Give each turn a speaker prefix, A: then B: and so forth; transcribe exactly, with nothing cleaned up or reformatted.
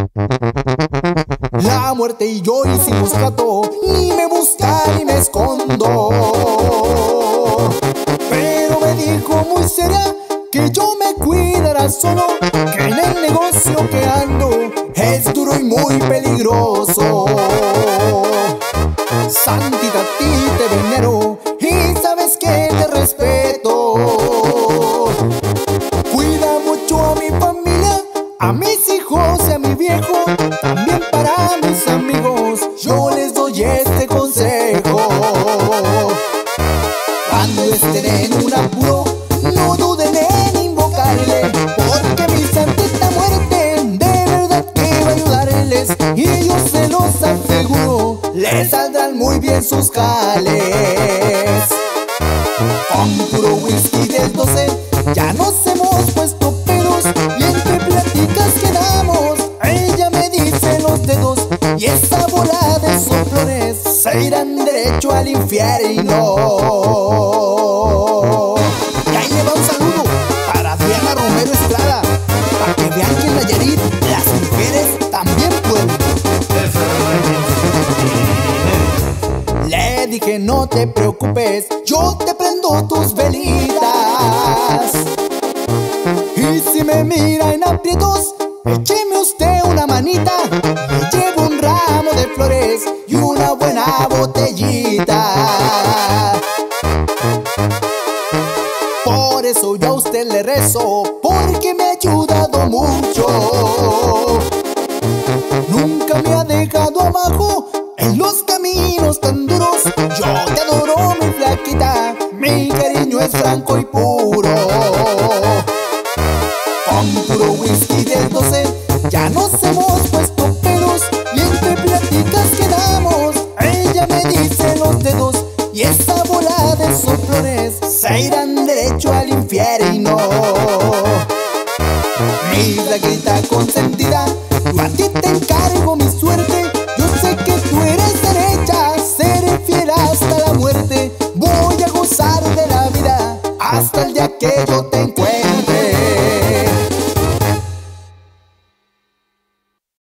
A: La muerte y yo hicimos trato, ni me busca ni me escondo. Pero me dijo muy seria que yo me cuidara solo, que en el negocio que ando es duro y muy peligroso. Santita, a ti te venero y sabes que te respeto. Cuida mucho a mi familia, a mis hijos y a mi viejo, también para mis amigos yo les doy este consejo. Cuando estén en un apuro, no duden en invocarle, porque mi santita muerte de verdad que va a ayudarles, y yo se los aseguro, les saldrán muy bien sus jales. Con puro whisky del doce ya nos hemos puesto pedos, y entre pláticas quedamos, ella me dice los dedos, y esa bola de soplones se irán derecho al infierno. Y ahí le va un saludo para Diana Romero Estrada, para que vean que en Nayarit las mujeres también pueden. Le dije no te preocupes, yo te prendo tus velitas, y si me mira en aprietos, écheme usted una manita, me llevo un ramo de flores y una buena botellita. Por eso yo a usted le rezo, porque me ha ayudado mucho. Nunca me ha dejado abajo en los caminos tan duros. Yo te adoro, mi flaquita, mi cariño es franco y puro. Con puro whisky del doce ya nos hemos puesto pedos, y entre pláticas quedamos, ella me dice los dedos, y esa bola de soplones se irán derecho al infierno. Mi flaquita consentida, yo a ti te encargo mi suerte, yo sé que tú eres derecha, seré fiel hasta la muerte, voy a gozar de la vida hasta el día que yo